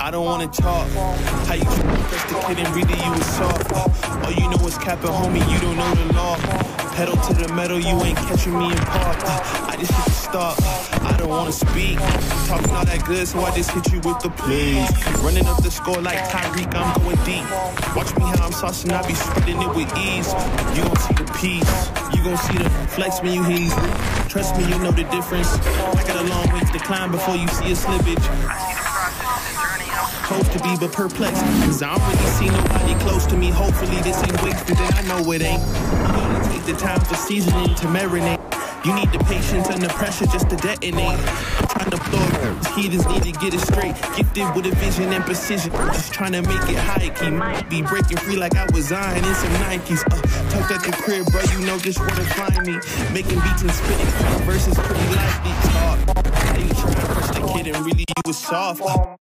I don't wanna talk. How you press the kid and really you was soft. All you know is capping, homie, you don't know the law. Pedal to the metal, you ain't catching me in park. I just hit the stop, I don't wanna speak. Talk's not that good, so I just hit you with the please. Running up the score like Tyreek, I'm going deep. Watch me how I'm saucing, I be spreading it with ease. You gon' see the peace, you gon' see the flex when you hear these. Trust me, you know the difference. I got a long way to climb before you see a slippage. Hope to be but perplexed, cause I don't really see nobody close to me. Hopefully this ain't wasted, and I know it ain't. You gotta take the time for seasoning to marinate. You need the patience and the pressure just to detonate. I'm trying to blow it, heathens need to get it straight. Gifted with a vision and precision, just trying to make it high key. Might be breaking free like I was Zion in some Nikes. Tucked at the crib, bro, you know just where to find me. Making beats and spitting verses pretty likely. Talk, how you trying to press the kid and really you was soft.